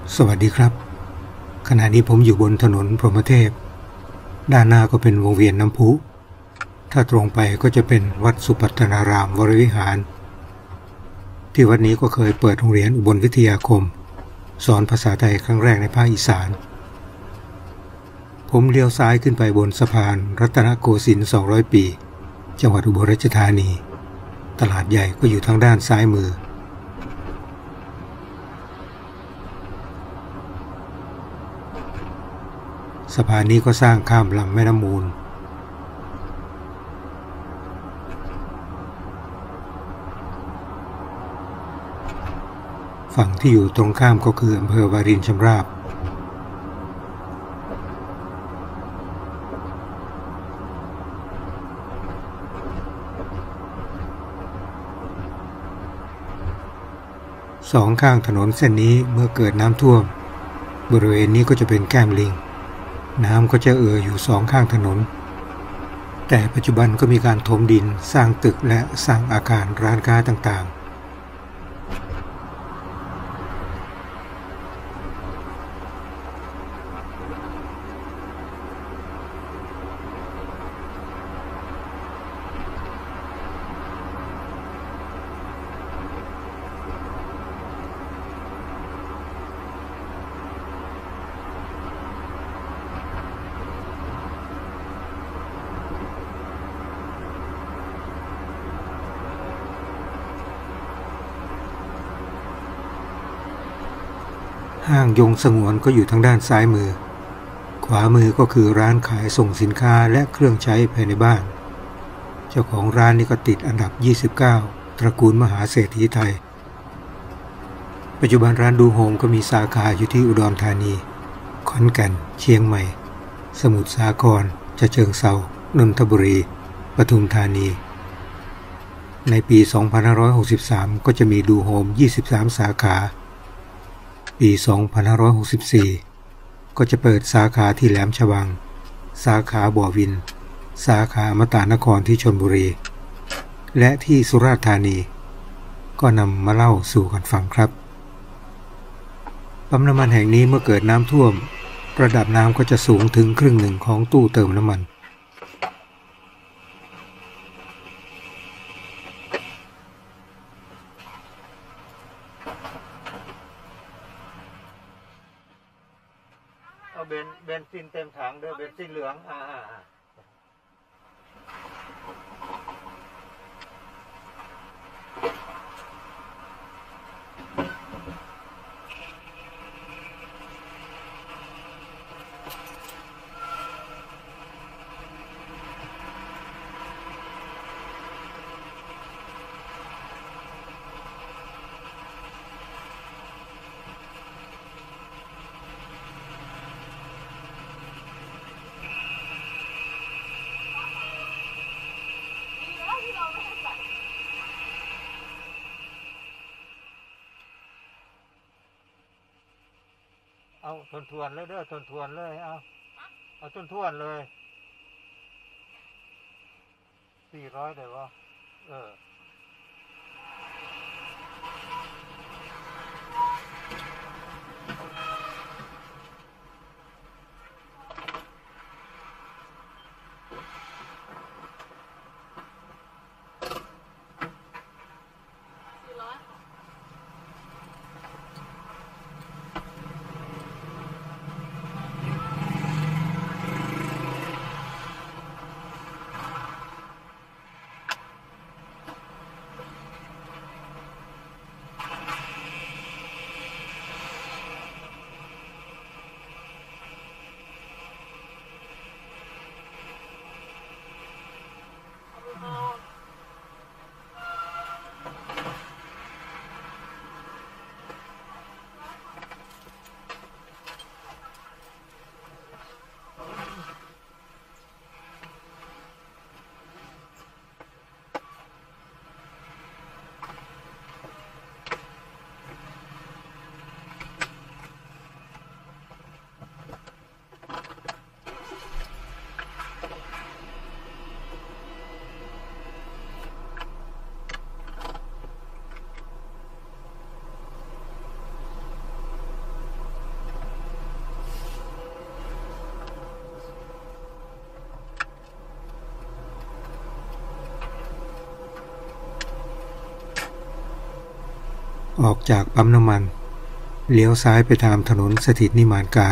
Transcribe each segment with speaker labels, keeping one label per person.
Speaker 1: สวัสดีครับขณะนี้ผมอยู่บนถนนพรหมเทพด้านหน้าก็เป็นวงเวียนน้ำพุถ้าตรงไปก็จะเป็นวัดสุปัตตนารามวรวิหารที่วัดนี้ก็เคยเปิดโรงเรียนอุบลวิทยาคมสอนภาษาไทยครั้งแรกในภาคอีสานผมเลี้ยวซ้ายขึ้นไปบนสะพานรัตนโกสินทร์200 ปีจังหวัดอุบลราชธานีตลาดใหญ่ก็อยู่ทางด้านซ้ายมือสะพานนี้ก็สร้างข้ามลำแม่น้ำมูลฝั่งที่อยู่ตรงข้ามก็คืออำเภอวารินชำราบสองข้างถนนเส้นนี้เมื่อเกิดน้ำท่วมบริเวณนี้ก็จะเป็นแก้มลิงน้ำก็จะอยู่สองข้างถนนแต่ปัจจุบันก็มีการถมดินสร้างตึกและสร้างอาคารร้านค้าต่างๆห้างยงสงวนก็อยู่ทางด้านซ้ายมือขวามือก็คือร้านขายส่งสินค้าและเครื่องใช้ภายในบ้านเจ้าของร้านนี้ก็ติดอันดับ29ตระกูลมหาเศรษฐีไทยปัจจุบันร้านดูโฮมก็มีสาขาอยู่ที่อุดรธานีขอนแก่นเชียงใหม่สมุทรสาครฉะเชิงเทรานนทบุรีปทุมธานีในปี2563ก็จะมีดูโฮม23สาขาปี2564ก็จะเปิดสาขาที่แหลมฉบังสาขาบ่อวินสาขาอมตะนครที่ชลบุรีและที่สุราษฎร์ธานีก็นำมาเล่าสู่กันฟังครับปั๊มน้ำมันแห่งนี้เมื่อเกิดน้ำท่วมระดับน้ำก็จะสูงถึงครึ่งหนึ่งของตู้เติมน้ำมันเบนซินเต็มถังเด้อเบนซินเหลืองเอาทวนเลยเด้อทวนเลยเอาทวนเลย400เลยวะออกจากปั๊มน้ำมันเลี้ยวซ้ายไปตามถนนสถิตนิมานการ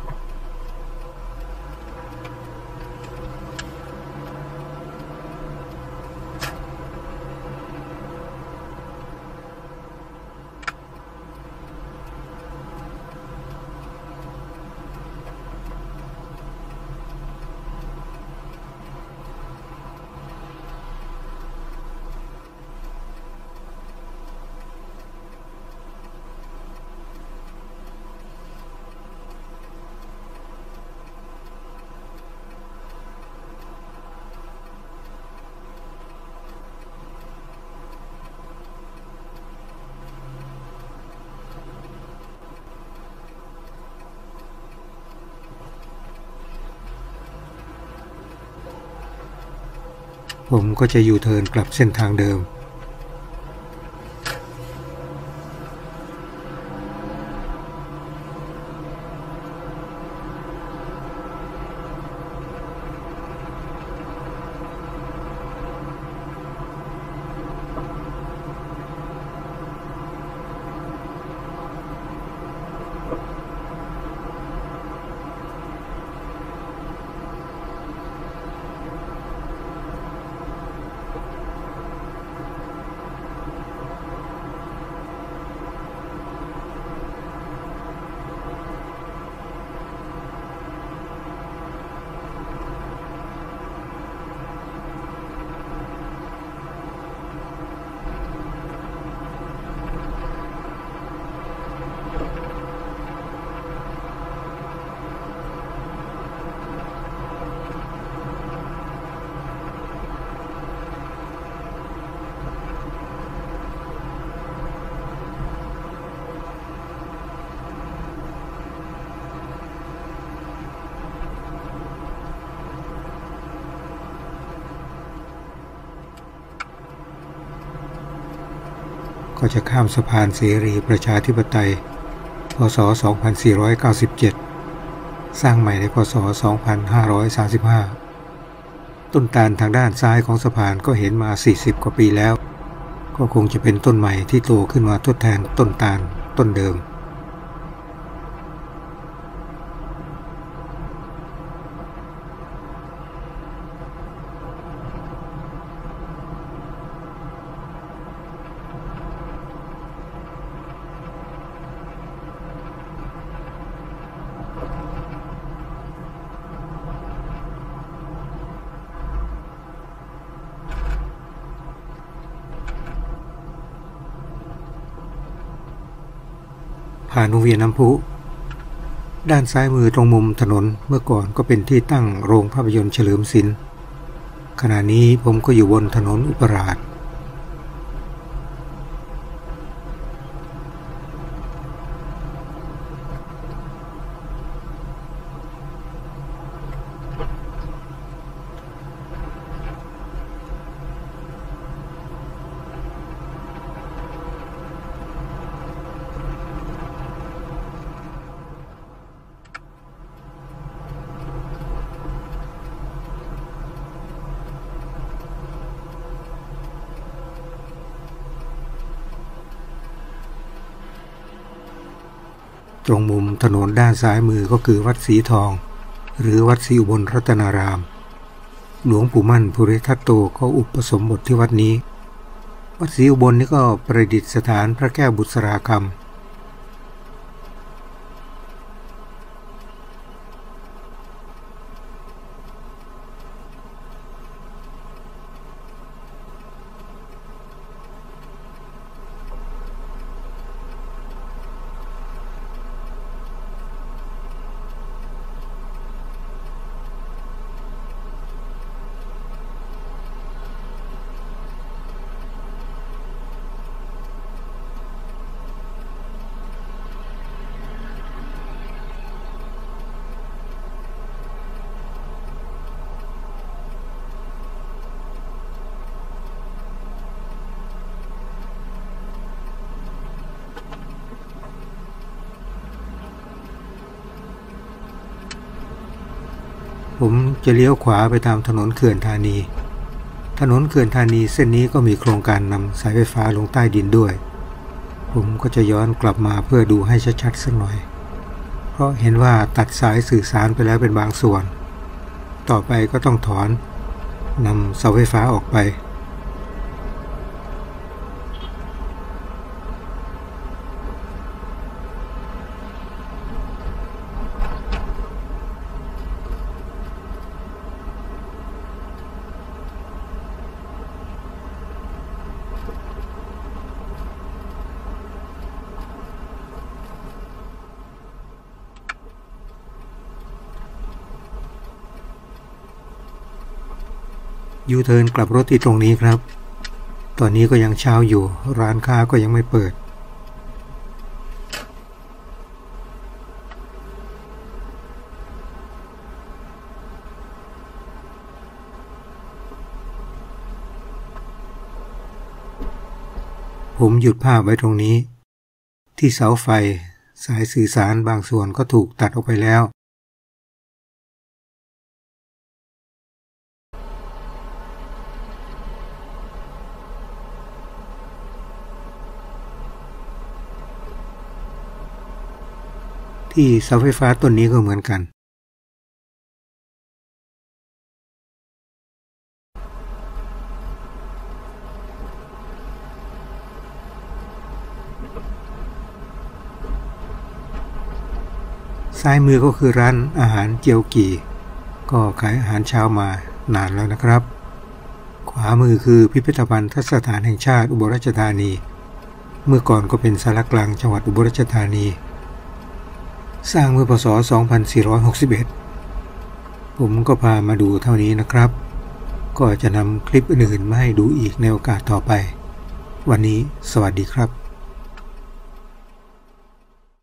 Speaker 1: ผมก็จะยูเทิร์นกลับเส้นทางเดิมก็จะข้ามสะพานเสรีประชาธิปไตยพ.ศ. 2497 สร้างใหม่ในพ.ศ. 2535 ต้นตาลทางด้านซ้ายของสะพานก็เห็นมา40 กว่าปีแล้วก็คงจะเป็นต้นใหม่ที่โตขึ้นมาทดแทนต้นตาลต้นเดิมผ่านวงเวียนน้ำพุด้านซ้ายมือตรงมุมถนนเมื่อก่อนก็เป็นที่ตั้งโรงภาพยนตร์เฉลิมศิลป์ขณะนี้ผมก็อยู่บนถนนอุปราชตรงมุมถนนด้านซ้ายมือก็คือวัดสีทองหรือวัดศรีอุบลรัตนารามหลวงปู่มั่นภูริทัตโตก็อุปสมบทที่วัดนี้วัดศรีอุบลนี่ก็ประดิษฐานพระแก้วบุษราคำผมจะเลี้ยวขวาไปตามถนนเขื่อนธานีถนนเขื่อนธานีเส้นนี้ก็มีโครงการนำสายไฟฟ้าลงใต้ดินด้วยผมก็จะย้อนกลับมาเพื่อดูให้ชัดๆสักหน่อยเพราะเห็นว่าตัดสายสื่อสารไปแล้วเป็นบางส่วนต่อไปก็ต้องถอนนำเสาไฟฟ้าออกไปยูเทิร์นกลับรถที่ตรงนี้ครับตอนนี้ก็ยังเช้าอยู่ร้านค้าก็ยังไม่เปิดผมหยุดภาพไว้ตรงนี้ที่เสาไฟสายสื่อสารบางส่วนก็ถูกตัดออกไปแล้วที่เสาไฟฟ้าต้นนี้ก็เหมือนกันซ้ายมือก็คือร้านอาหารเจียวกี่ก็ขายอาหารเช้ามานานแล้วนะครับขวามือคือพิพิธภัณฑ์สถานแห่งชาติอุบลราชธานีเมื่อก่อนก็เป็นศาลากลางจังหวัดอุบลราชธานีสร้างเมื่อพ.ศ. 2461ผมก็พามาดูเท่านี้นะครับก็จะนำคลิปอื่นๆมาให้ดูอีกในโอกาสต่อไปวันนี้สวัสดีครับ